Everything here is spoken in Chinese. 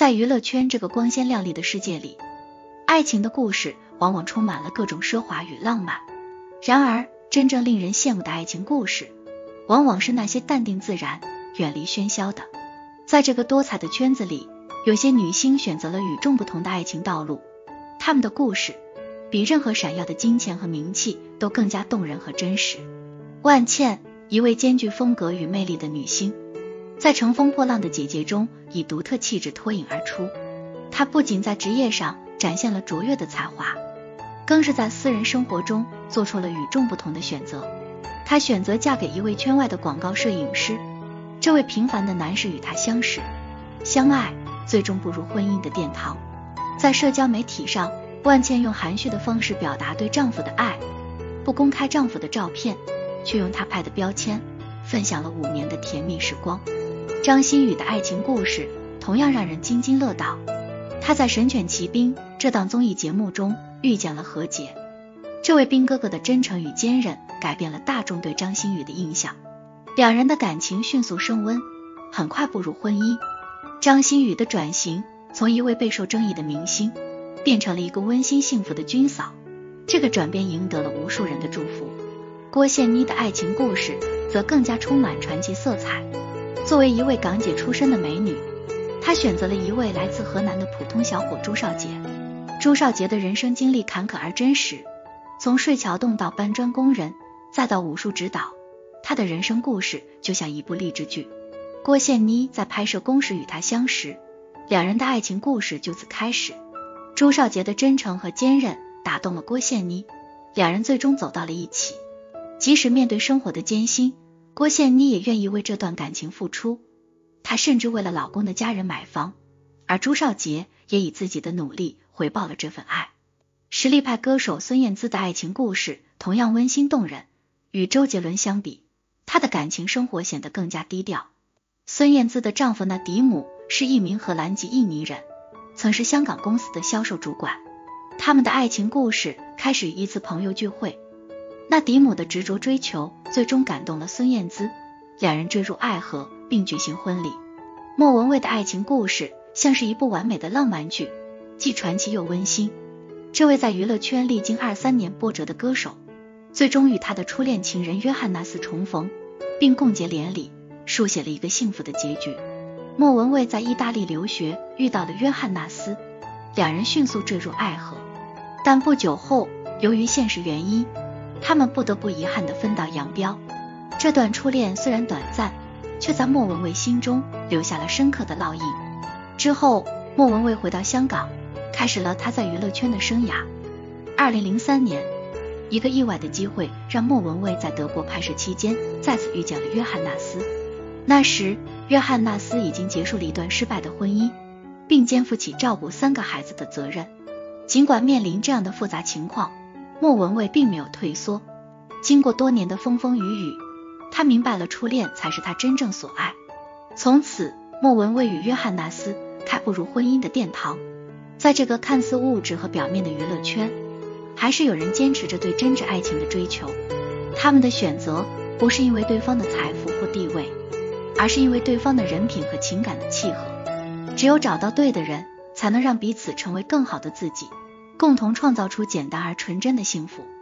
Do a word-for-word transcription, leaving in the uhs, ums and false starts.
在娱乐圈这个光鲜亮丽的世界里，爱情的故事往往充满了各种奢华与浪漫。然而，真正令人羡慕的爱情故事，往往是那些淡定自然、远离喧嚣的。在这个多彩的圈子里，有些女星选择了与众不同的爱情道路，她们的故事比任何闪耀的金钱和名气都更加动人和真实。万茜，一位兼具风格与魅力的女星，在乘风破浪的姐姐中以独特气质脱颖而出。她不仅在职业上展现了卓越的才华，更是在私人生活中做出了与众不同的选择。她选择嫁给一位圈外的广告摄影师，这位平凡的男士与她相识、相爱，最终步入婚姻的殿堂。在社交媒体上，万茜用含蓄的方式表达对丈夫的爱，不公开丈夫的照片，却用他拍的标签分享了五年的甜蜜时光。张馨予的爱情故事同样让人津津乐道。他在《神犬奇兵》这档综艺节目中遇见了何洁，这位兵哥哥的真诚与坚韧改变了大众对张馨予的印象，两人的感情迅速升温，很快步入婚姻。张馨予的转型从一位备受争议的明星变成了一个温馨幸福的军嫂，这个转变赢得了无数人的祝福。郭羡妮的爱情故事则更加充满传奇色彩。作为一位港姐出身的美女，她选择了一位来自河南的普通小伙朱少杰。朱少杰的人生经历坎坷而真实，从睡桥洞到搬砖工人，再到武术指导，他的人生故事就像一部励志剧。郭羡妮在拍摄工时与他相识，两人的爱情故事就此开始。朱少杰的真诚和坚韧打动了郭羡妮，两人最终走到了一起。即使面对生活的艰辛，郭羡妮也愿意为这段感情付出，她甚至为了老公的家人买房，而朱少杰也以自己的努力回报了这份爱。实力派歌手孙燕姿的爱情故事同样温馨动人，与周杰伦相比，她的感情生活显得更加低调。孙燕姿的丈夫纳迪姆是一名荷兰籍印尼人，曾是香港公司的销售主管。他们的爱情故事开始于一次朋友聚会，纳迪姆的执着追求最终感动了孙燕姿，两人坠入爱河并举行婚礼。莫文蔚的爱情故事像是一部完美的浪漫剧，既传奇又温馨。这位在娱乐圈历经二三年波折的歌手，最终与他的初恋情人约翰纳斯重逢，并共结连理，书写了一个幸福的结局。莫文蔚在意大利留学遇到了约翰纳斯，两人迅速坠入爱河，但不久后由于现实原因，他们不得不遗憾地分道扬镳。这段初恋虽然短暂，却在莫文蔚心中留下了深刻的烙印。之后，莫文蔚回到香港，开始了他在娱乐圈的生涯。二零零三年，一个意外的机会让莫文蔚在德国拍摄期间再次遇见了约翰纳斯。那时，约翰纳斯已经结束了一段失败的婚姻，并肩负起照顾三个孩子的责任。尽管面临这样的复杂情况，莫文蔚并没有退缩。经过多年的风风雨雨，她明白了初恋才是她真正所爱。从此，莫文蔚与约翰纳斯开步入婚姻的殿堂。在这个看似物质和表面的娱乐圈，还是有人坚持着对真挚爱情的追求。他们的选择不是因为对方的财富或地位，而是因为对方的人品和情感的契合。只有找到对的人，才能让彼此成为更好的自己，共同创造出简单而纯真的幸福。